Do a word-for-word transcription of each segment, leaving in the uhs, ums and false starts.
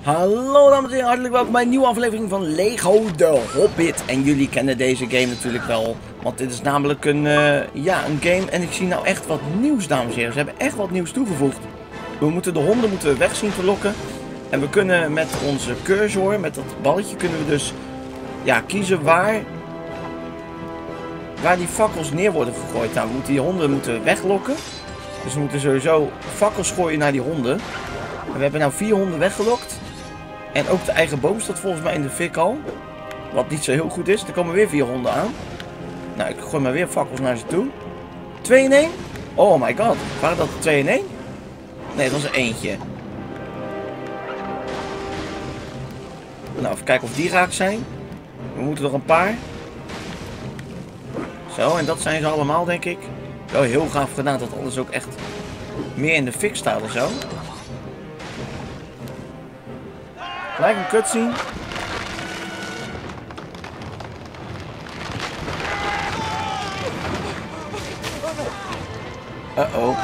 Hallo dames en heren, hartelijk welkom bij een nieuwe aflevering van Lego The Hobbit. En jullie kennen deze game natuurlijk wel, want dit is namelijk een, uh, ja, een game en ik zie nou echt wat nieuws, dames en heren. Ze hebben echt wat nieuws toegevoegd. We moeten de honden moeten we weg zien te lokken. En we kunnen met onze cursor, met dat balletje, kunnen we dus ja, kiezen waar, waar die fakkels neer worden gegooid. Nou, we moeten die honden moeten weglokken. Dus we moeten sowieso fakkels gooien naar die honden. En we hebben nou vier honden weggelokt. En ook de eigen boom staat volgens mij in de fik al. Wat niet zo heel goed is. Er komen weer vier honden aan. Nou, ik gooi maar weer fakkels naar ze toe. twee in één? Oh my god. Waren dat er twee in één? Nee, dat was er eentje. Nou, even kijken of die raak zijn. We moeten er een paar. Zo, en dat zijn ze allemaal, denk ik. Wel heel gaaf gedaan dat alles ook echt meer in de fik staat en zo. Gelijk een cutscene. Uh-oh.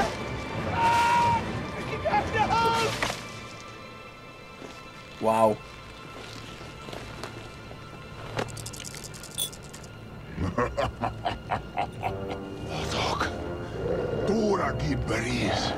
Wauw. Otok. Dora Gibberis.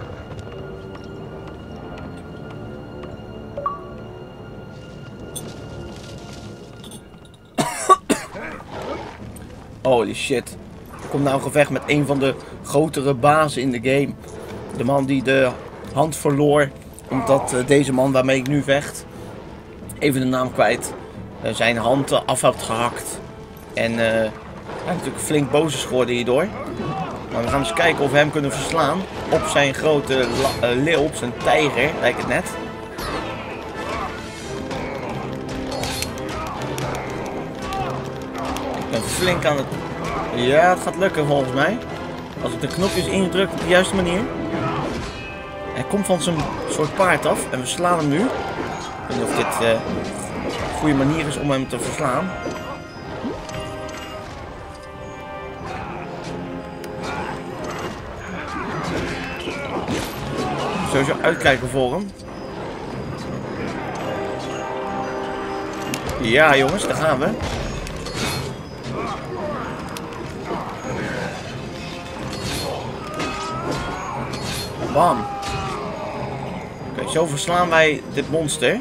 Holy shit. Er komt nou een gevecht met een van de grotere bazen in de game. De man die de hand verloor. Omdat uh, deze man waarmee ik nu vecht. Even de naam kwijt. Uh, zijn hand uh, af heeft gehakt. En uh, hij is natuurlijk flink boos is geworden hierdoor. Maar we gaan eens kijken of we hem kunnen verslaan. Op zijn grote uh, leeuw. Op zijn tijger. Lijkt het net. Ik ben flink aan het... Ja, het gaat lukken volgens mij. Als ik de knopjes indruk op de juiste manier. Hij komt van zijn soort paard af. En we slaan hem nu. Ik weet niet of dit uh, een goede manier is om hem te verslaan. Sowieso uitkijken voor hem. Ja jongens, daar gaan we. Bam. Oké, okay, zo verslaan wij dit monster.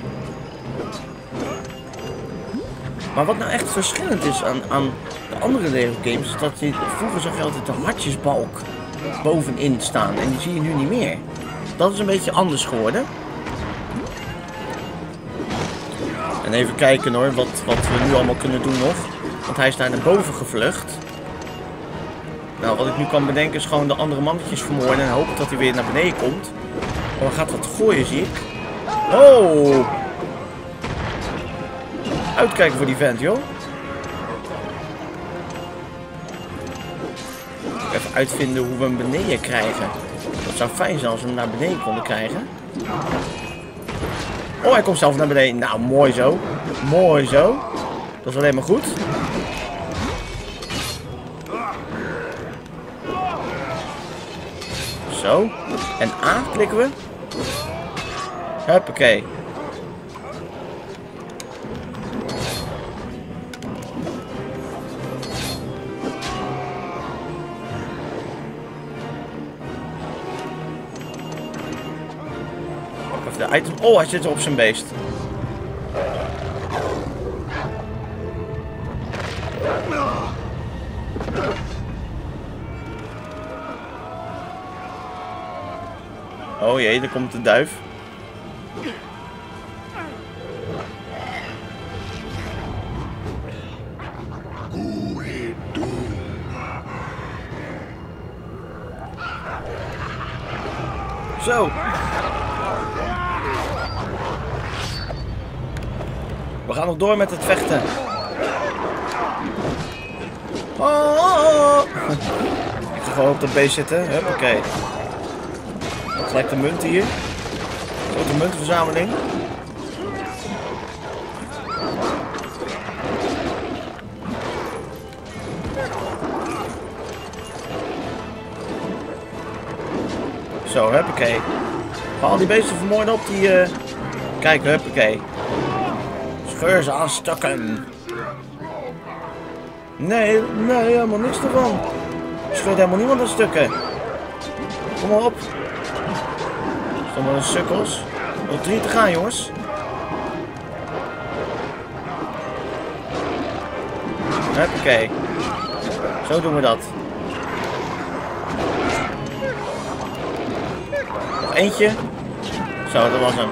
Maar wat nou echt verschillend is aan, aan de andere Lego games, is dat je, vroeger zag je altijd een hartjesbalk bovenin staan. En die zie je nu niet meer. Dat is een beetje anders geworden. En even kijken hoor, wat, wat we nu allemaal kunnen doen nog. Want hij is daar naar boven gevlucht. Nou, wat ik nu kan bedenken is gewoon de andere mannetjes vermoorden en hopen dat hij weer naar beneden komt. Maar hij gaat wat gooien, zie ik. Oh! Uitkijken voor die vent, joh. Even uitvinden hoe we hem beneden krijgen. Dat zou fijn zijn als we hem naar beneden konden krijgen. Oh, hij komt zelf naar beneden. Nou, mooi zo. Mooi zo. Dat is alleen maar goed. Zo. En A klikken we. Huppakee. Pak even de item. Oh, hij zit op zijn beest. Oh jee, daar komt de duif. Zo. We gaan nog door met het vechten. Oh. Ik ga gewoon op dat beest zitten. Huppakee. Gelijk de munten hier. Grote muntenverzameling. Zo, huppakee. Ga al die beesten vermoorden op die, uh, Kijk, huppakee. Scheur ze aan stukken. Nee, nee, helemaal niks ervan. Scheurt helemaal niemand aan stukken. Kom maar op. Stom maar een sukkels. Nog drie te gaan, jongens. Huppakee. Zo doen we dat. Nog eentje. Zo, dat was hem.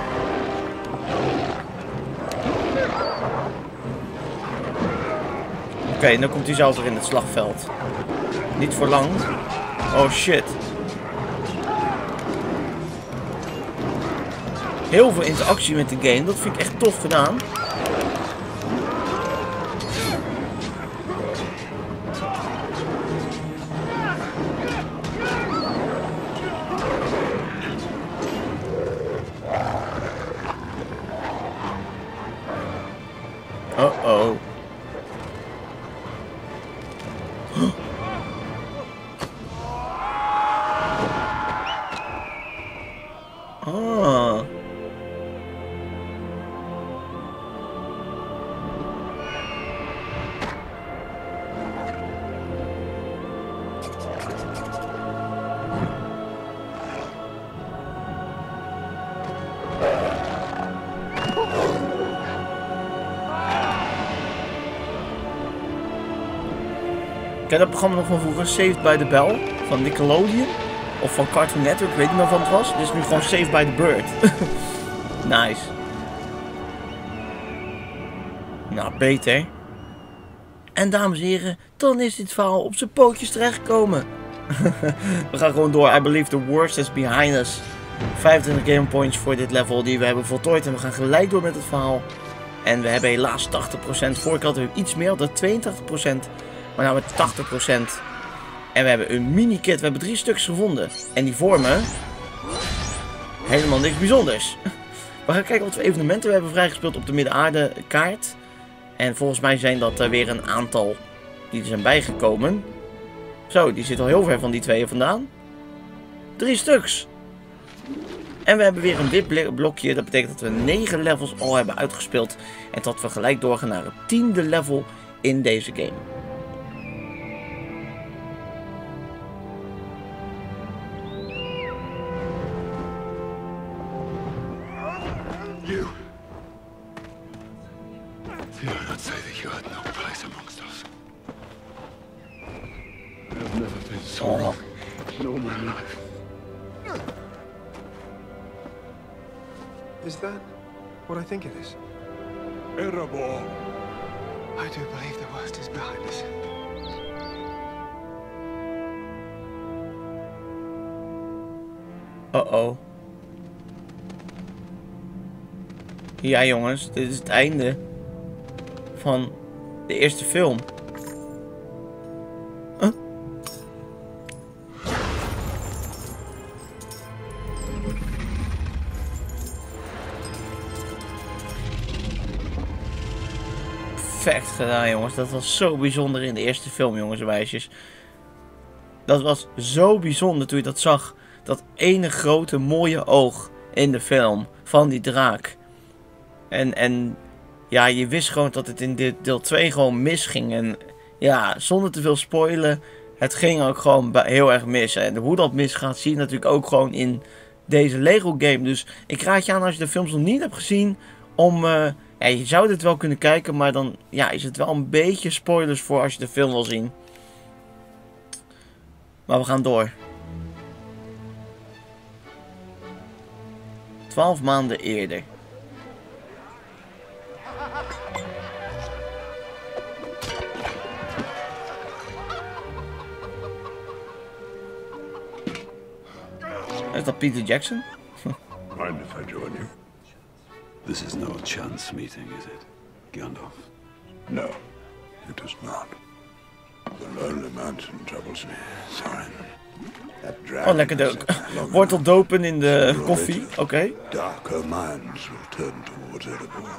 Oké, okay, nu komt hij zelf weer in het slagveld. Niet voor lang. Oh shit. Heel veel interactie met de game. Dat vind ik echt tof gedaan. Oh oh. Ah. Ken je dat programma nog van vroeger? Saved by the Bell van Nickelodeon? Of van Cartoon Network, ik weet niet meer van het was. Dit is nu gewoon Saved by the Bird. Nice. Nou, beter. En dames en heren, dan is dit verhaal op zijn pootjes terechtgekomen. We gaan gewoon door. I believe the worst is behind us. vijfentwintig game points voor dit level die we hebben voltooid. En we gaan gelijk door met het verhaal. En we hebben helaas tachtig procent. Vorige keer hadden we iets meer, dat tweeëntachtig procent. Maar nou met tachtig procent. En we hebben een mini-kit. We hebben drie stuks gevonden. En die vormen helemaal niks bijzonders. We gaan kijken wat voor evenementen we hebben vrijgespeeld op de Midden-Aarde kaart. En volgens mij zijn dat er weer een aantal die er zijn bijgekomen. Zo, die zit al heel ver van die tweeën vandaan. Drie stuks. En we hebben weer een wit blokje. Dat betekent dat we negen levels al hebben uitgespeeld. En dat we gelijk doorgaan naar het tiende level in deze game. You. Did I not say that you had no place amongst us? I have never been so wrong in all my life. Is that what I think it is? Erebor. I do believe the worst is behind us. Uh-oh. Ja jongens, dit is het einde van de eerste film. Huh? Perfect gedaan jongens, dat was zo bijzonder in de eerste film jongens en meisjes. Dat was zo bijzonder toen je dat zag. Dat ene grote mooie oog in de film van die draak. En, en ja, je wist gewoon dat het in dit deel twee gewoon misging. En ja, zonder te veel spoilen, het ging ook gewoon heel erg mis. En hoe dat misgaat zie je natuurlijk ook gewoon in deze Lego game. Dus ik raad je aan als je de films nog niet hebt gezien, om... Uh, ja, je zou dit wel kunnen kijken, maar dan ja, is het wel een beetje spoilers voor als je de film wil zien. Maar we gaan door. Twaalf maanden eerder. Is dat Peter Jackson? Mind if I join you? This is no chance meeting, is it, Gandalf? No, it is not. The lonely mountain troubles me, Thorin. That dragon Oh, lekker dook. Wortel dopen in de koffie, oké. Okay. Darker minds will turn towards Erebor.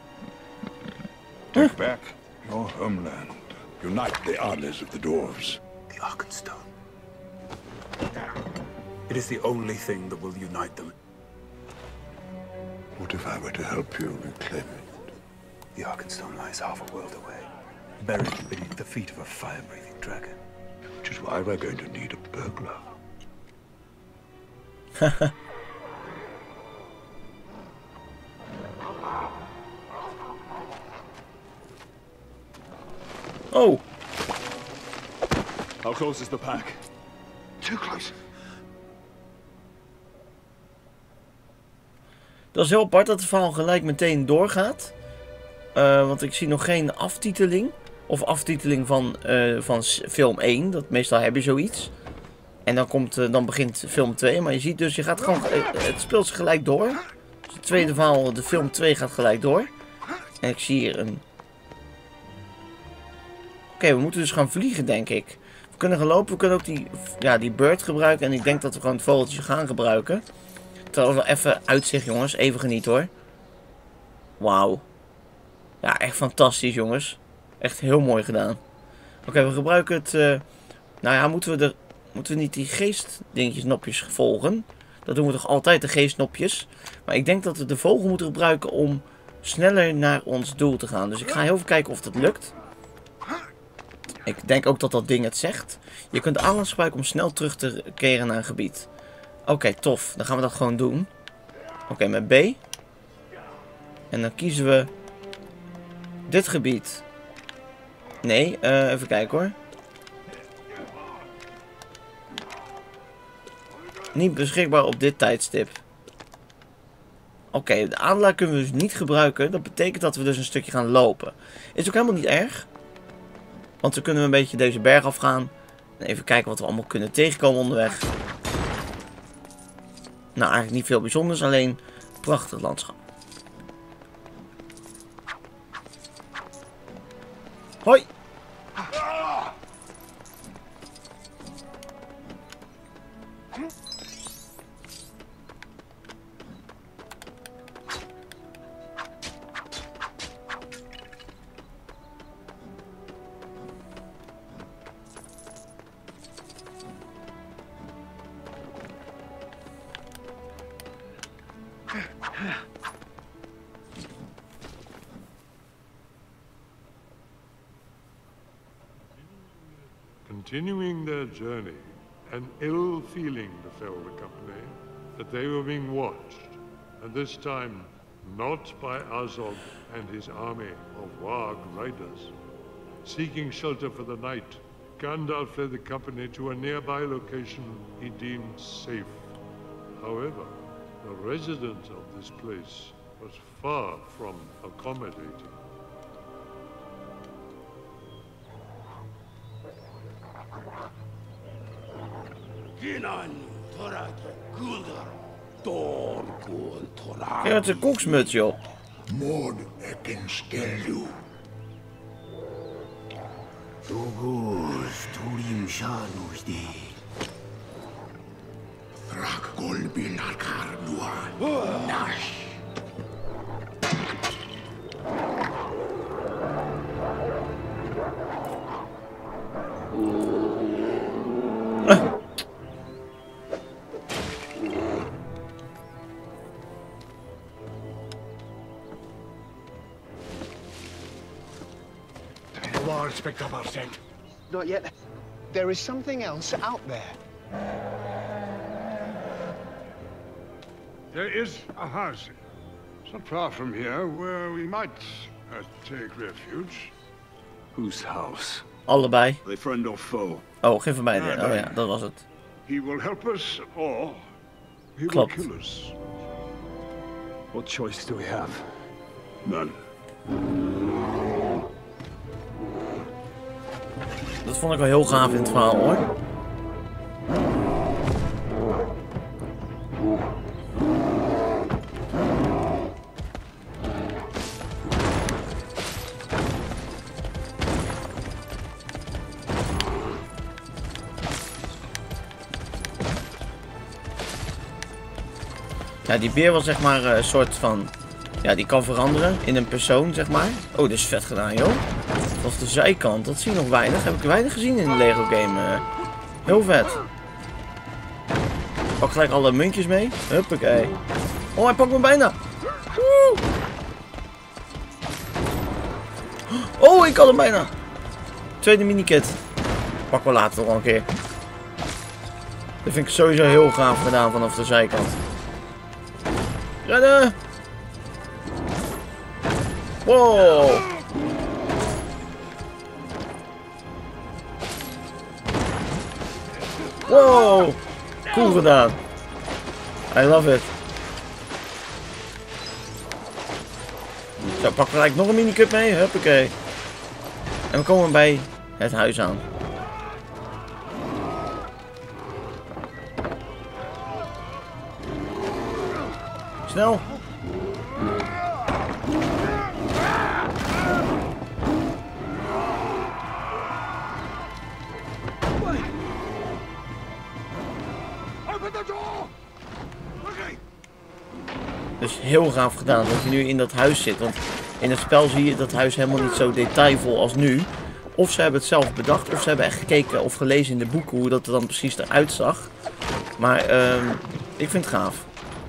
Huh? Take back your homeland. Unite the armies of the dwarves. The Arkenstone. It is the only thing that will unite them. What What if I were to help you reclaim it? The Arkenstone lies half a world away, buried beneath the feet of a fire-breathing dragon. Which is why we're going to need a burglar. Oh. How close is the pack? Too close. Dat is heel apart dat het verhaal gelijk meteen doorgaat. Uh, want ik zie nog geen aftiteling. Of aftiteling van, uh, van film één. Dat meestal heb je zoiets. En dan, komt, uh, dan begint film twee. Maar je ziet dus, je gaat gewoon, uh, het speelt zich gelijk door. Dus het tweede verhaal, de film twee gaat gelijk door. En ik zie hier een... Oké, okay, we moeten dus gaan vliegen, denk ik. We kunnen gaan lopen, we kunnen ook die, ja, die bird gebruiken. En ik denk dat we gewoon het vogeltje gaan gebruiken. Terwijl we even uitzicht, jongens. Even genieten, hoor. Wauw. Ja, echt fantastisch, jongens. Echt heel mooi gedaan. Oké, okay, we gebruiken het... Uh, nou ja, moeten we, er, moeten we niet die geestdingetjes, nopjes volgen? Dat doen we toch altijd, de geestnopjes. Maar ik denk dat we de vogel moeten gebruiken om sneller naar ons doel te gaan. Dus ik ga heel even kijken of dat lukt. Ik denk ook dat dat ding het zegt. Je kunt aandacht gebruiken om snel terug te keren naar een gebied. Oké, okay, tof. Dan gaan we dat gewoon doen. Oké, okay, met B. En dan kiezen we dit gebied. Nee, uh, even kijken hoor. Niet beschikbaar op dit tijdstip. Oké, okay, de aanlaag kunnen we dus niet gebruiken. Dat betekent dat we dus een stukje gaan lopen. Is ook helemaal niet erg. Want dan kunnen we een beetje deze berg afgaan. En even kijken wat we allemaal kunnen tegenkomen onderweg. Nou, eigenlijk niet veel bijzonders. Alleen prachtig landschap. Hoi! Continuing their journey, an ill feeling befell the company that they were being watched, and this time not by Azog and his army of Warg riders. Seeking shelter for the night, Gandalf led the company to a nearby location he deemed safe. However, the resident of this place was far from accommodating. Ja, het is een koksmuts, joh. Mod ekin skellu. Togus turim shanus de. Thrak golbil akardua. Nash. Picked up our scent. Not yet. There is something else out there. There is a house, not far from here, where we might uh, take refuge. Whose house? Allebei. Are they friend or foe? Oh, geen van beide. Oh ja, dat was het. He will help us, or he Klopt. will kill us. What choice do we have? None. Dat vond ik wel heel gaaf in het verhaal, hoor. Ja, die beer was zeg maar een soort van... Ja, die kan veranderen in een persoon, zeg maar. Oh, dat is vet gedaan, joh. Of de zijkant, dat zie ik nog weinig. Heb ik weinig gezien in de Lego game. Uh, heel vet. Pak gelijk alle muntjes mee. Huppakee. Oh, hij pakt me bijna. Woe! Oh, ik had hem bijna. Tweede minikit. Pak wel later nog een keer. Dat vind ik sowieso heel gaaf gedaan vanaf de zijkant. Rennen! Wow! Wow! Cool gedaan. I love it. Zo, pak gelijk nog een minicup mee. Huppakee. En we komen bij het huis aan. Snel. Dus heel gaaf gedaan dat je nu in dat huis zit. Want in het spel zie je dat huis helemaal niet zo detailvol als nu. Of ze hebben het zelf bedacht, of ze hebben echt gekeken of gelezen in de boeken hoe dat er dan precies eruit zag. Maar uh, ik vind het gaaf.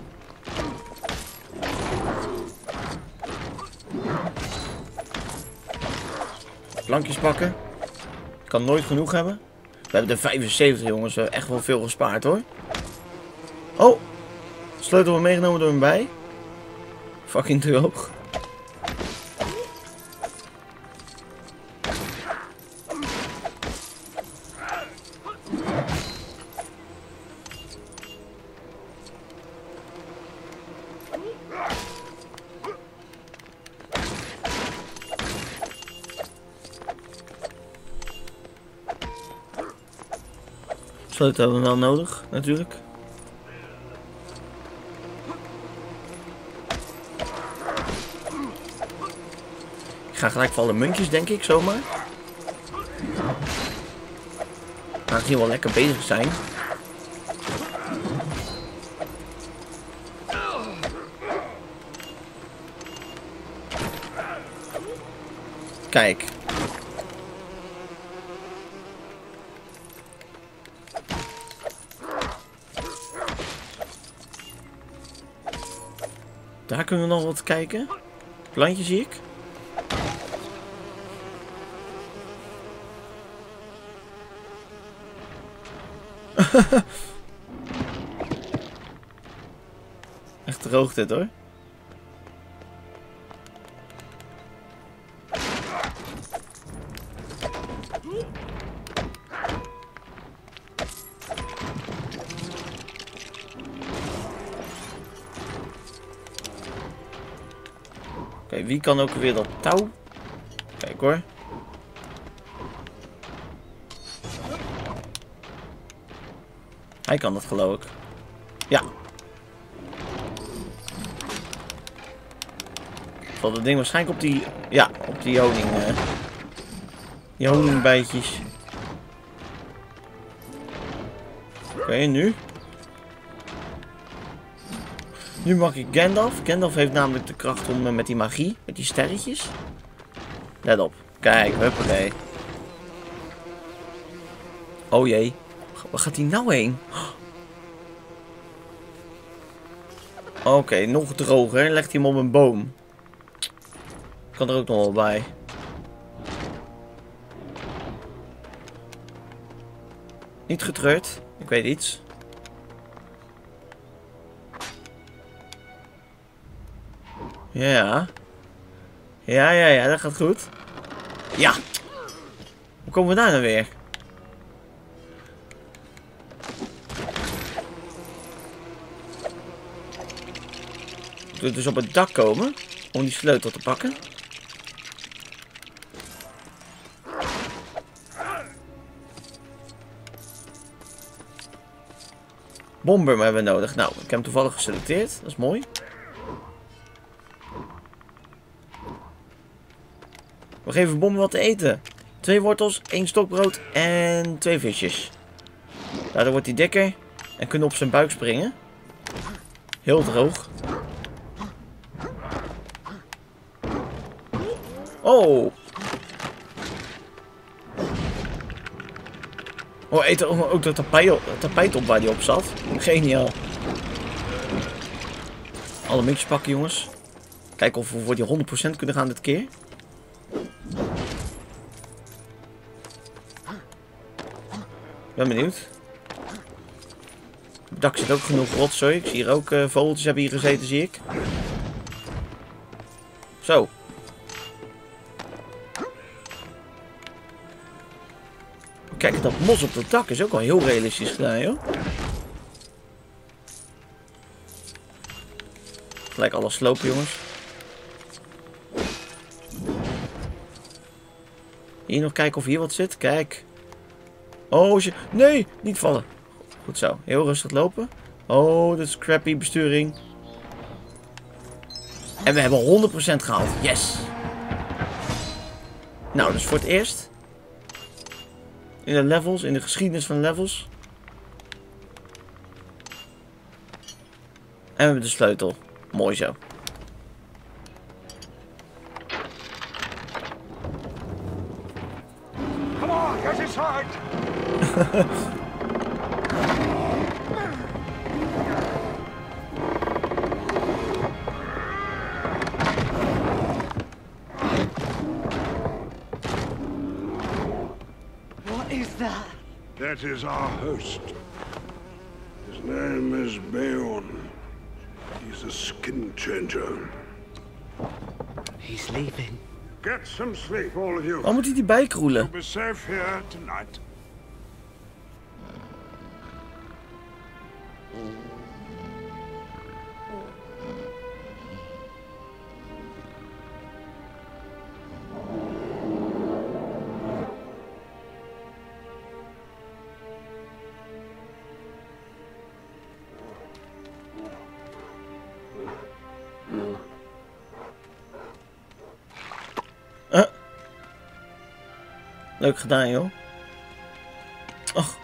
Plankjes pakken. Ik kan nooit genoeg hebben. We hebben er vijfenzeventig, jongens. We hebben echt wel veel gespaard, hoor. Oh. Sleutel we meegenomen door hem bij. Fucking droog. Sleutel hebben we wel nodig, natuurlijk. Ik ga gelijk voor alle muntjes, denk ik, zomaar. Aangezien we wel lekker bezig zijn. Kijk. Daar kunnen we nog wat kijken. Plantje zie ik. Echt droog dit, hoor. Oké, wie kan ook weer dat touw? Kijk hoor. Hij kan dat, geloof ik. Ja. Zal dat ding waarschijnlijk op die... Ja, op die honing... Uh, die honingbijtjes. Oké, okay, nu. Nu mag ik Gandalf. Gandalf heeft namelijk de kracht om uh, met die magie, met die sterretjes. Let op. Kijk, huppakee. Oh jee. Waar gaat hij nou heen? Oké, okay, nog droger. Legt hij hem op een boom. Kan er ook nog wel bij. Niet getreurd. Ik weet iets. Ja. Ja, ja, ja. Dat gaat goed. Ja. Hoe komen we daar nou weer? We dus op het dak komen. Om die sleutel te pakken. Bomber hebben we nodig. Nou, ik heb hem toevallig geselecteerd. Dat is mooi. We geven Bomber wat te eten. Twee wortels, één stokbrood en twee visjes. Daardoor wordt hij dikker en kunnen op zijn buik springen. Heel droog. Oh. Oh, eet er ook dat tapijt op, tapijt op waar die op zat. Geniaal. Alle muntjes pakken, jongens. Kijken of we voor die honderd procent kunnen gaan dit keer. Ben benieuwd. Op het dak zit ook genoeg rotzooi. Ik zie hier ook uh, vogeltjes hebben hier gezeten, zie ik. Zo. Kijk, dat mos op het dak is ook wel heel realistisch gedaan, joh. Gelijk alles slopen, jongens. Hier nog kijken of hier wat zit. Kijk. Oh, je... nee, niet vallen. Goed zo. Heel rustig lopen. Oh, dat is crappy besturing. En we hebben honderd procent gehaald. Yes. Nou, dus voor het eerst. In de levels, in de geschiedenis van de levels. En we hebben de sleutel. Mooi zo. Come on, get inside! What is that? That is our host. His name is Beorn. He's a skin changer. He's leaving. Get some sleep, all of you. Waar moet hij die bijkroelen? You'll be safe here tonight. Uh. Leuk gedaan, joh. Och.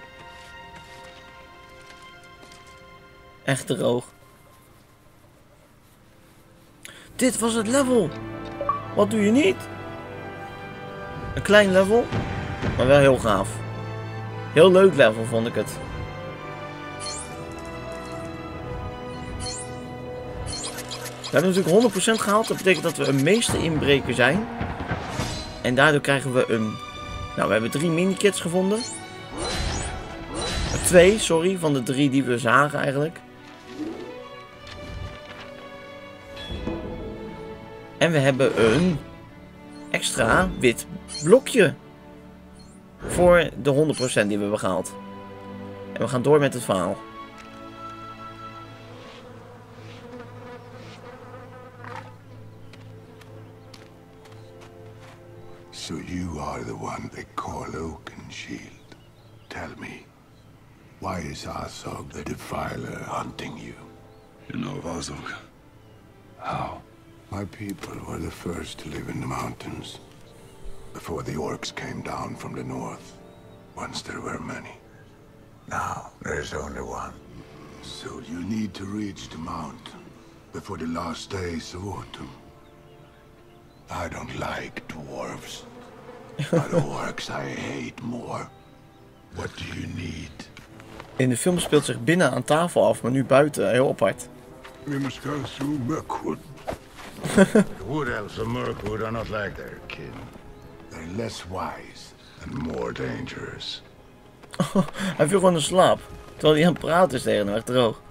Echt droog. Dit was het level. Wat doe je niet? Een klein level, maar wel heel gaaf. Heel leuk level vond ik het. We hebben natuurlijk honderd procent gehaald. Dat betekent dat we een meester inbreker zijn. En daardoor krijgen we een... Nou, we hebben drie minikits gevonden. Twee, sorry, van de drie die we zagen eigenlijk. En we hebben een extra wit blokje. Voor de honderd procent die we hebben gehaald. En we gaan door met het verhaal. So you are the one they call Oakenshield. Tell me, why is Azog the Defiler hunting you? You know of Azog? How? My people were the first to live in the mountains. Before the orcs came down from the north. Once there were many. Now there's only one. So you need to reach the mountain before the last days of autumn. I don't like dwarves. But orcs I hate more. What do you need? In de film speelt zich binnen aan tafel af, maar nu buiten. Heel apart. We must go through Mirkwood. The wood elves of Mirkwood are not like their kin. They're less wise and more dangerous. Hij viel gewoon in slaap. Terwijl hij aan het praten is tegen hem, echt droog.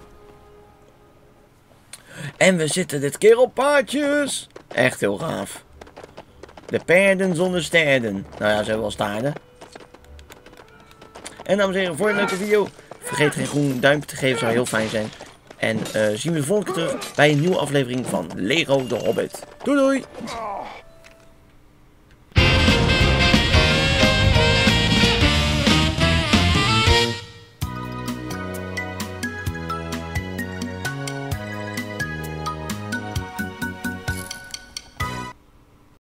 En we zitten dit keer op paardjes. Echt heel gaaf. De paarden zonder sterden. Nou ja, ze hebben wel staarden. En dames en heren, voor een leuke video. Vergeet geen groen duimpje te geven, zou heel fijn zijn. En uh, zien we de volgende keer terug bij een nieuwe aflevering van Lego The Hobbit. Doei doei!